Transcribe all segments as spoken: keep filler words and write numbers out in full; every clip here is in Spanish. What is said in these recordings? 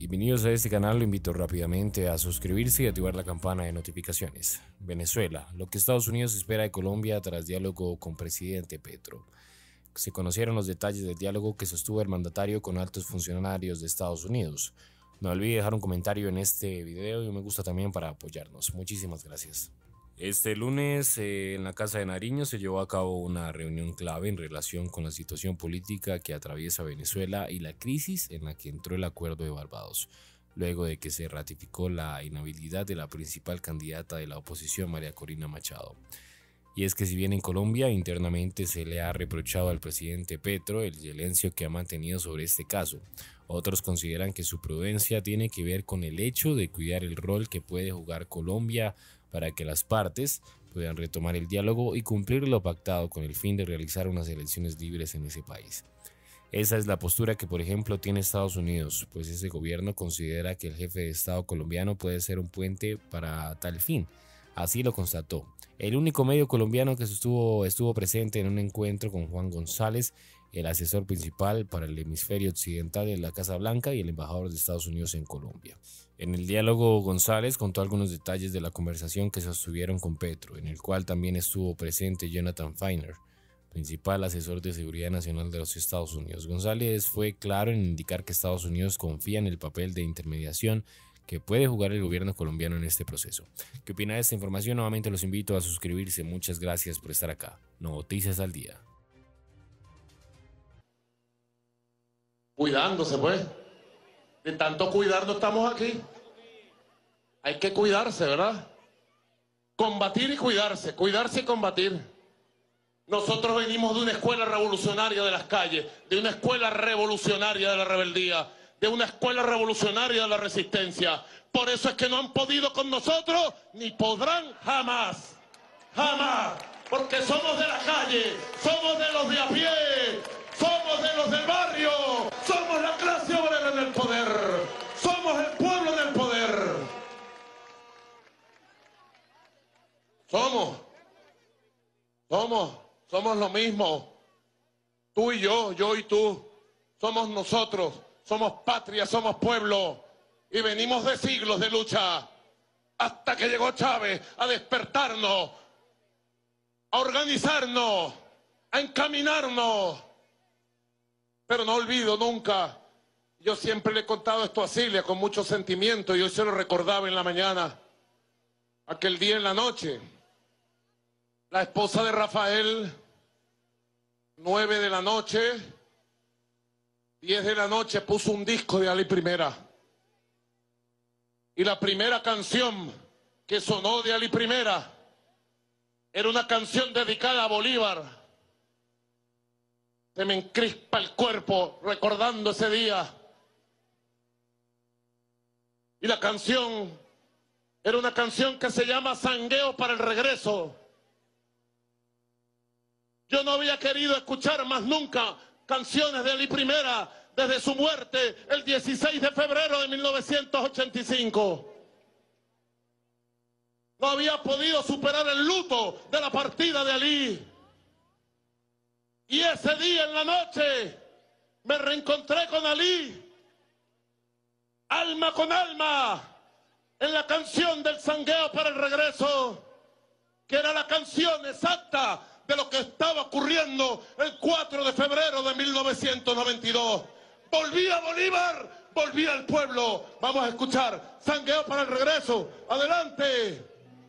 Bienvenidos a este canal, lo invito rápidamente a suscribirse y activar la campana de notificaciones. Venezuela, lo que Estados Unidos espera de Colombia tras diálogo con presidente Petro. Se conocieron los detalles del diálogo que sostuvo el mandatario con altos funcionarios de Estados Unidos. No olvide dejar un comentario en este video y un me gusta también para apoyarnos. Muchísimas gracias. Este lunes eh, en la Casa de Nariño se llevó a cabo una reunión clave en relación con la situación política que atraviesa Venezuela y la crisis en la que entró el Acuerdo de Barbados, luego de que se ratificó la inhabilidad de la principal candidata de la oposición, María Corina Machado. Y es que si bien en Colombia internamente se le ha reprochado al presidente Petro el silencio que ha mantenido sobre este caso, otros consideran que su prudencia tiene que ver con el hecho de cuidar el rol que puede jugar Colombia para que las partes puedan retomar el diálogo y cumplir lo pactado con el fin de realizar unas elecciones libres en ese país. Esa es la postura que, por ejemplo, tiene Estados Unidos, pues ese gobierno considera que el jefe de Estado colombiano puede ser un puente para tal fin. Así lo constató el único medio colombiano que estuvo, estuvo presente en un encuentro con Juan González, el asesor principal para el hemisferio occidental de la Casa Blanca y el embajador de Estados Unidos en Colombia. En el diálogo, González contó algunos detalles de la conversación que sostuvieron con Petro, en el cual también estuvo presente Jonathan Feiner, principal asesor de seguridad nacional de los Estados Unidos. González fue claro en indicar que Estados Unidos confía en el papel de intermediación que puede jugar el gobierno colombiano en este proceso. ¿Qué opina de esta información? Nuevamente los invito a suscribirse. Muchas gracias por estar acá. Noticias al día. Cuidándose, pues. De tanto cuidarnos estamos aquí. Hay que cuidarse, ¿verdad? Combatir y cuidarse. Cuidarse y combatir. Nosotros venimos de una escuela revolucionaria de las calles, de una escuela revolucionaria de la rebeldía, de una escuela revolucionaria de la resistencia. Por eso es que no han podido con nosotros, ni podrán jamás. Jamás. Porque somos de la calle, somos de los de a pie, somos de los del barrio, somos la clase obrera en el poder, somos el pueblo en el poder. Somos, somos, somos lo mismo. Tú y yo, yo y tú, somos nosotros. Somos patria, somos pueblo y venimos de siglos de lucha hasta que llegó Chávez a despertarnos, a organizarnos, a encaminarnos. Pero no olvido nunca, yo siempre le he contado esto a Cilia con mucho sentimiento y hoy se lo recordaba en la mañana, aquel día en la noche, la esposa de Rafael, nueve de la noche, diez de la noche puso un disco de Ali Primera. Y la primera canción que sonó de Ali Primera era una canción dedicada a Bolívar. Se me encrispa el cuerpo recordando ese día. Y la canción era una canción que se llama Sangueo para el Regreso. Yo no había querido escuchar más nunca canciones de Ali Primera desde su muerte el dieciséis de febrero de mil novecientos ochenta y cinco. No había podido superar el luto de la partida de Ali. Y ese día en la noche me reencontré con Ali, alma con alma, en la canción del Sangueo para el Regreso, que era la canción exacta de lo que estaba ocurriendo el cuatro de febrero de mil novecientos noventa y dos. Volvía Bolívar, volvía el pueblo. Vamos a escuchar Sangueo para el Regreso. Adelante.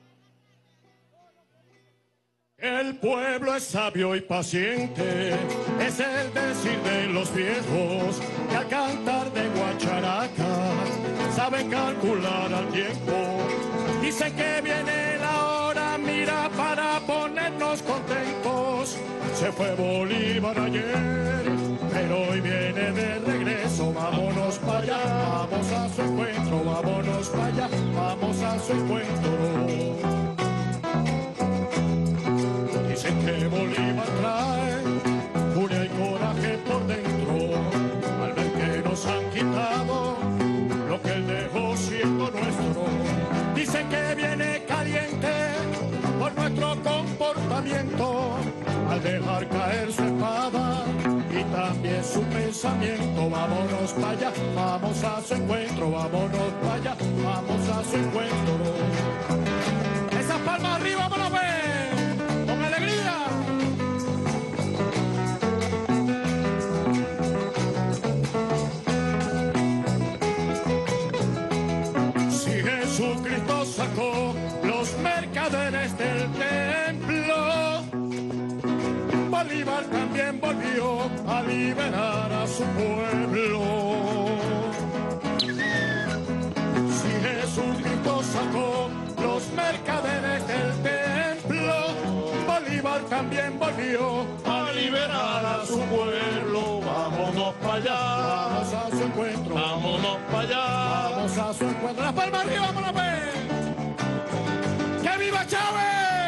El pueblo es sabio y paciente, es el decir de los viejos, que al cantar de guacharacas saben calcular al tiempo. Dicen que viene la hora, mira, para ponernos contentos. Se fue Bolívar ayer, pero hoy viene de regreso. Vámonos para allá, vamos a su encuentro, vámonos para allá, vamos a su encuentro. Dicen que Bolívar trae furia y coraje por dentro, al ver que nos han quitado lo que él dejó siendo nuestro. Dicen que viene caliente por nuestro comportamiento, al dejar caer su espada y también su pensamiento. Vámonos para allá, vamos a su encuentro, vámonos para allá, vamos a su encuentro. Esas palmas arriba, vámonos a ver, con alegría. Si Jesucristo sacó los mercaderes del templo, Bolívar también volvió a liberar a su pueblo. Si Jesucristo sacó los mercaderes del templo, Bolívar también volvió a liberar a su pueblo. Vámonos para allá, vamos a su encuentro, vámonos para allá, vamos a su encuentro. Las palmas arriba, vámonos a ver. ¡Que viva Chávez!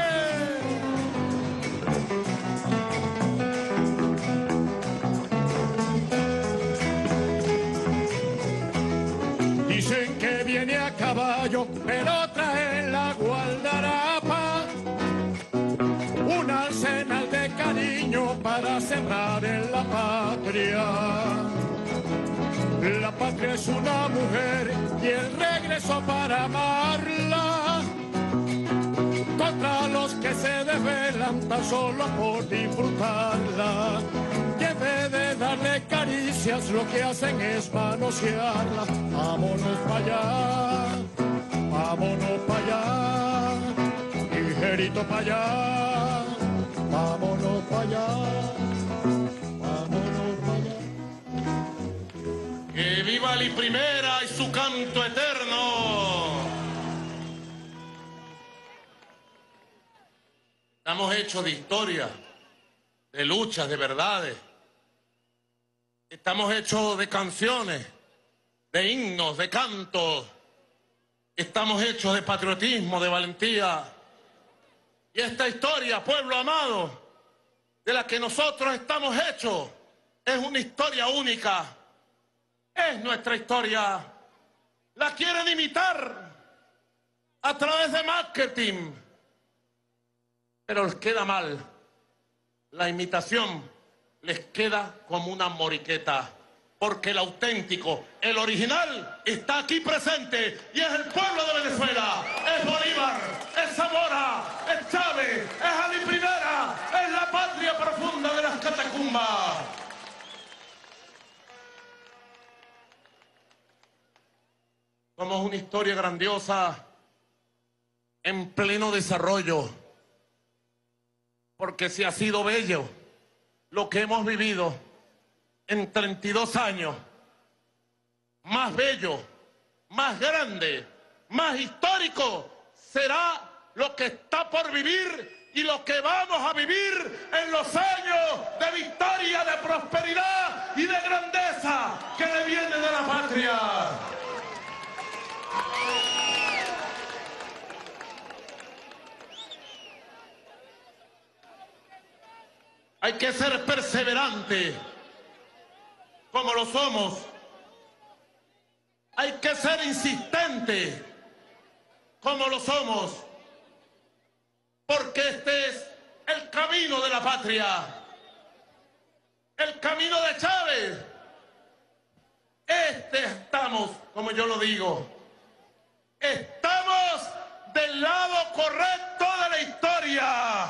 Dicen que viene a caballo, pero trae la gualdarapa, un arsenal de cariño para sembrar en la patria. La patria es una mujer y el regreso para amarla, contra los que se desvelan tan solo por disfrutarla. Y en vez de darle caricias, lo que hacen es manosearla. Vámonos para allá, vámonos para allá, ligerito para allá, vámonos para allá, vámonos para allá. ¡Que viva la primera y su canto eterno! Estamos hechos de historia, de luchas, de verdades. Estamos hechos de canciones, de himnos, de cantos. Estamos hechos de patriotismo, de valentía. Y esta historia, pueblo amado, de la que nosotros estamos hechos, es una historia única. Es nuestra historia. La quieren imitar a través de marketing, pero les queda mal. La imitación les queda como una moriqueta, porque el auténtico, el original, está aquí presente y es el pueblo de Venezuela. Es Bolívar, es Zamora, es Chávez, es Ali Primera, es la patria profunda de las catacumbas. Somos una historia grandiosa en pleno desarrollo, porque si ha sido bello lo que hemos vivido en treinta y dos años, más bello, más grande, más histórico será lo que está por vivir y lo que vamos a vivir en los años de victoria, de prosperidad y de grandeza que le viene de la patria. Hay que ser perseverante, como lo somos. Hay que ser insistente, como lo somos. Porque este es el camino de la patria. El camino de Chávez. Este estamos, como yo lo digo. Estamos del lado correcto de la historia.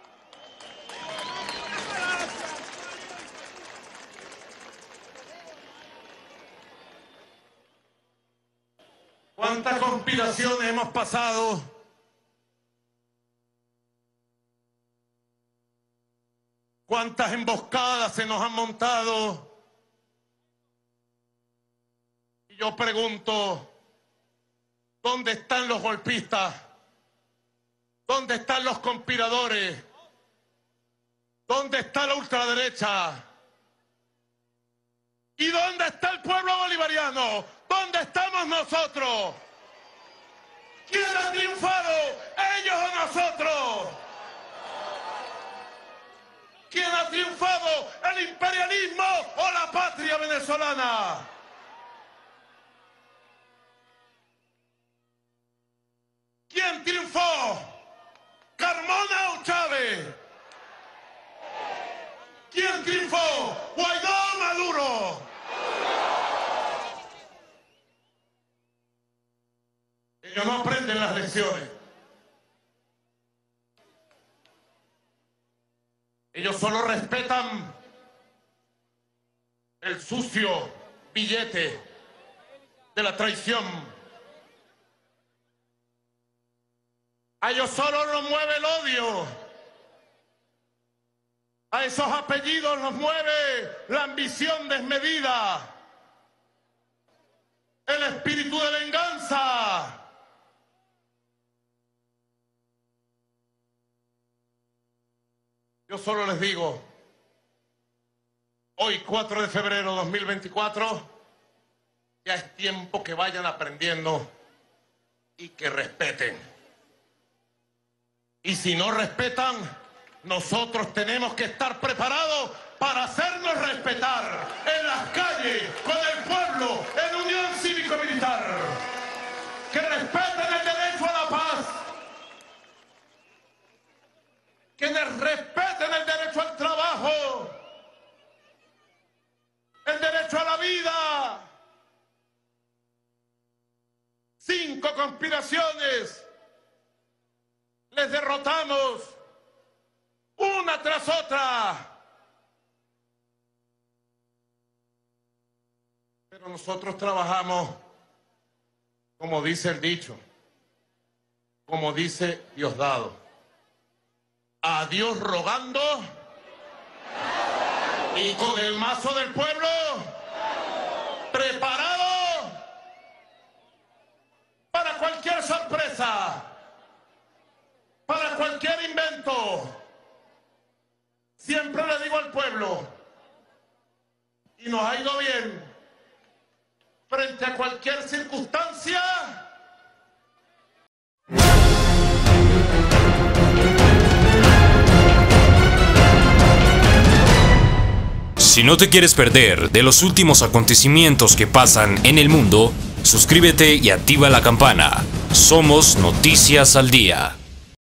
¿Cuántas conspiraciones hemos pasado? ¿Cuántas emboscadas se nos han montado? Y yo pregunto, ¿dónde están los golpistas? ¿Dónde están los conspiradores? ¿Dónde está la ultraderecha? ¿Y dónde está el pueblo bolivariano? ¿Dónde estamos nosotros? ¿Quién ha triunfado? ¿Ellos o nosotros? ¿Quién ha triunfado? ¿El imperialismo o la patria venezolana? ¿Quién triunfó? ¿Carmona o Chávez? ¿Quién triunfó? Ellos no aprenden las lecciones. Ellos solo respetan el sucio billete de la traición. A ellos solo los mueve el odio. A esos apellidos los mueve la ambición desmedida, el espíritu de venganza. Yo solo les digo, hoy cuatro de febrero de dos mil veinticuatro, ya es tiempo que vayan aprendiendo y que respeten. Y si no respetan, nosotros tenemos que estar preparados para hacernos respetar en las calles, con el pueblo, en unión cívico-militar. Que respeten el derecho a la paz. Que respeten el derecho al trabajo. El derecho a la vida. Cinco conspiraciones. Les derrotamos una tras otra. Pero nosotros trabajamos, como dice el dicho, como dice Diosdado, a Dios rogando y con el mazo del pueblo preparado para cualquier sorpresa, para cualquier invento. Siempre le digo al pueblo, y nos ha ido bien, frente a cualquier circunstancia. Si no te quieres perder de los últimos acontecimientos que pasan en el mundo, suscríbete y activa la campana. Somos Noticias al Día.